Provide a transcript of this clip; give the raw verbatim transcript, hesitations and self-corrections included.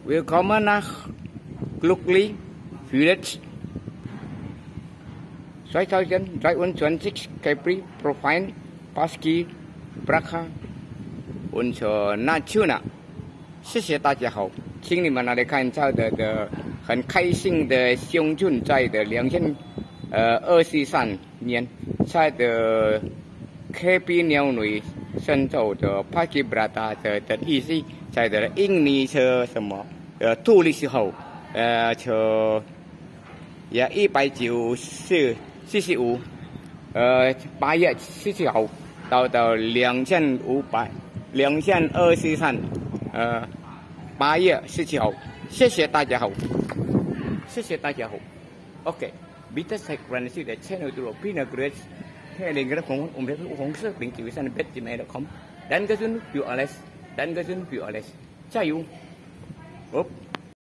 Willkommen nach Glücklich Village zweitausenddreiundzwanzig Capri Profile Pasky Praha und Natura。谢谢大家好，请你们来看这的的很开心的乡村在的两千呃二十三年，在的 K P 鸟类深州的 Pasky Praha 的的意思，在的印尼是什么？呃，土的时候，呃，就也一百九十四十五，呃，八月十四号到到两千五百两千二十三，呃，八月十七号，谢谢大家好，谢谢大家好 ，OK， Bisa saya koneksi dari channel itu Pina Grace, saya dengar ngomong om dia ngomong sering di sana bet di mana com dan kesun view alles dan kesun view alles, 加油！ Up.